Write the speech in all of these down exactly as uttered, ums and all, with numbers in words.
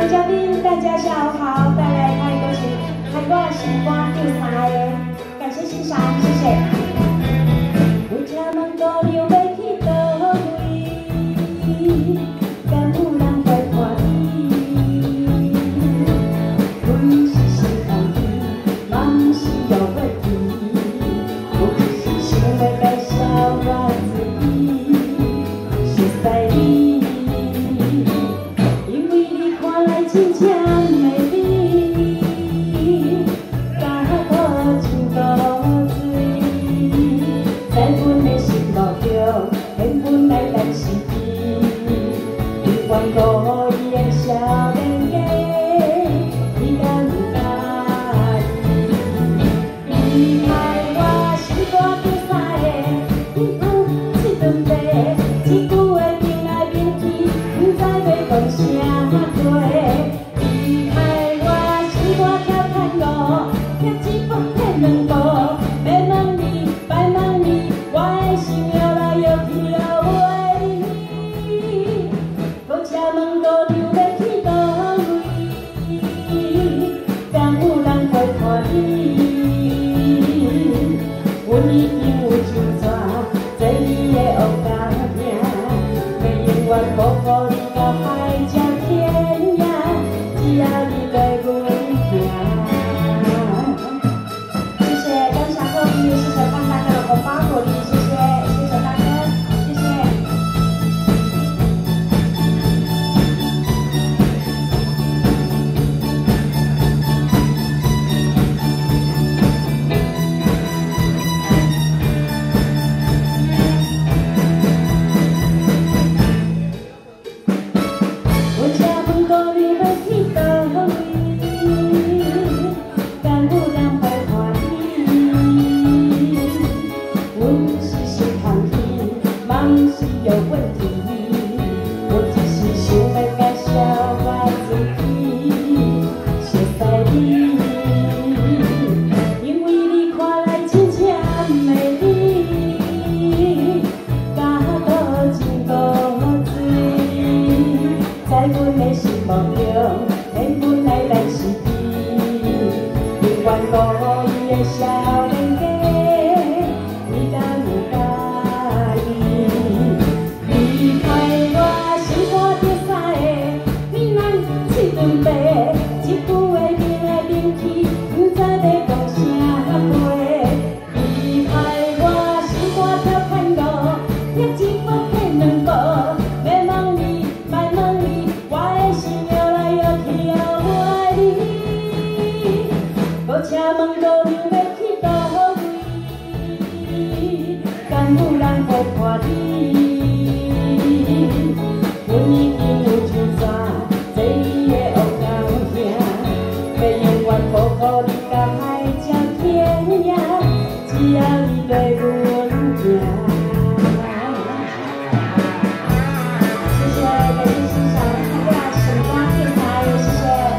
位嘉宾，大家下午好，带来泰国曲《害我心肝丢三下》，感谢欣赏，谢谢。有车问高流要去倒位，敢有人会看你？阮是心空气，嘛毋是药要甜，我只是想要介绍我自己，熟悉你。 真正美丽，甲我像露水，在阮的心目中，连阮来咱是伊，不管故意的少年家，你敢有介意？离开我心肝丢三下，你通一顿白，一句话面来面去，不知要讲啥话。 阮已经有像纸，做你的乌鸦命，要永远保护你到海角天涯，只要你对阮行。谢谢感谢各位，谢谢胖大哥的红包鼓励，谢谢谢谢大哥，谢谢。 有问题，我只是想要介绍我自己，熟悉你，因为你看来真正美丽，甲我真无水，在阮的心目中，连阮来咱是伊，永远故意的少年家，你敢有介意？ 离开我心肝丢三下，你咱一顿白，一句话面来面去，不知要讲啥话。离开我心肝跳看路，一一步骗两步，要问你，莫问你，我的心摇来摇去摇袂离。搁请问高流要去倒位，敢有人会看你？ 阮已经有像纸，做你的乌鸦命，要永远保护你到海角天涯，只要你对阮行。谢谢，感谢欣赏，大家心肝丢三下，谢谢。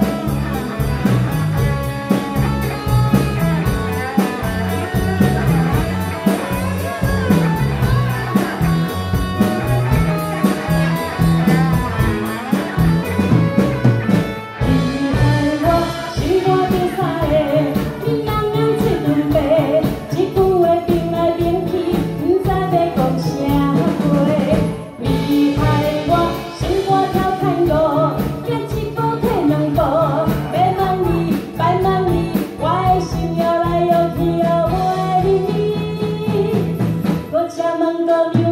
我家门口。